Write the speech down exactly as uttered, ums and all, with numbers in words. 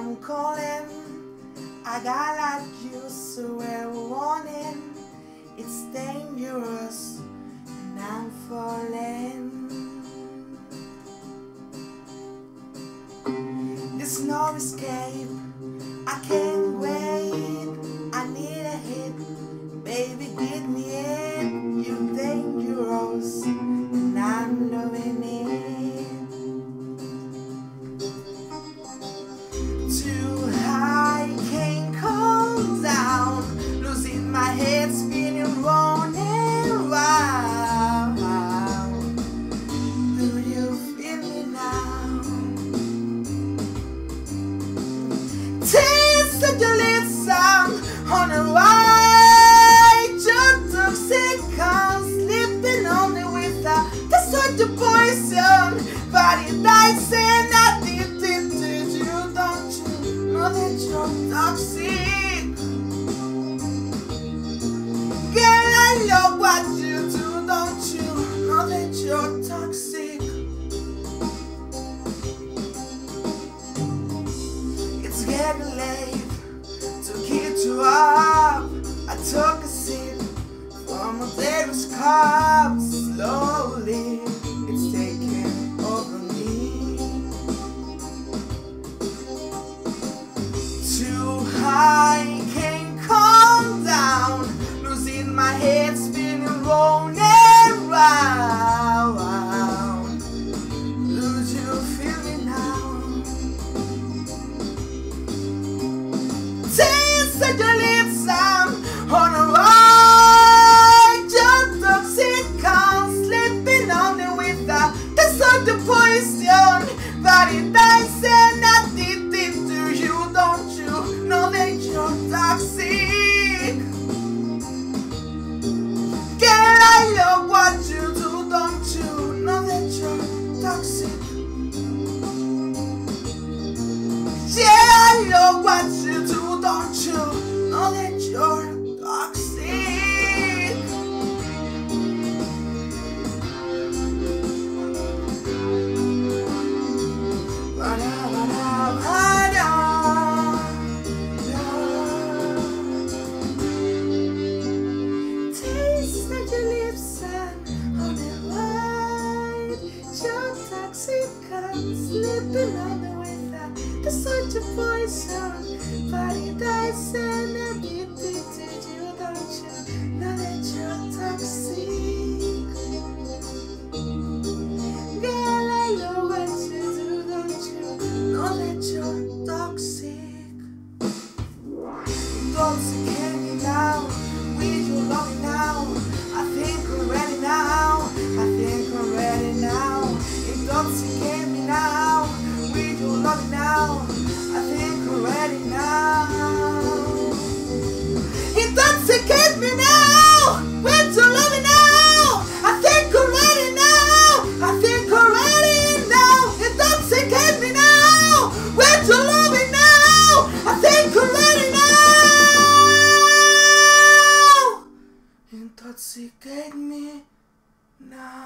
I'm calling. I got like you, so we're warning. It's dangerous, and I'm falling. There's no escape. I can't wait. I need a hit. Baby, give me it. You're dangerous, and I'm loving it. Too high, can't come down. Losing my head, spinning round and round. Do you feel me now? Taste of your lips, I'm on the right. Your toxic, I'm sleeping on the without. That's what the poison. Body dies and I did it to you. Don't you know that you're toxic? Girl, I love what you do. Don't you know that you're toxic? It's getting late to get you up. I took a sip from a Davis cup. Slowly, it's taking over me. Too high, can't come down. Losing my head, spinning round and round. Lose you, feel me now? Taste of your lips, I'm on a ride. Your toxic, I'm sleeping on the without. That's not the poison. Body dies and I did it to you. Don't you know that you're toxic? Girl, I love what you do. Don't you know that you're toxic? Yeah, I love what you do. Don't you know that you're toxic? Ba-da, ba-da, ba-da, da. Taste of your lips and on the right. You're toxic, I'm slipping on the without. That's such a poison. Body dies and addicted to you. Don't you know that you're toxic? Girl, I know what you do. Don't you know that you're toxic? Intoxicate me now with your love now. I think I'm ready now. I think I'm ready now. Intoxicate me now with your love now. I think I'm ready now. Intoxicate me now with your love now. I think I'm ready now. I think I'm ready now. Intoxicate me now with your love now. I think I'm ready now. Intoxicate me now.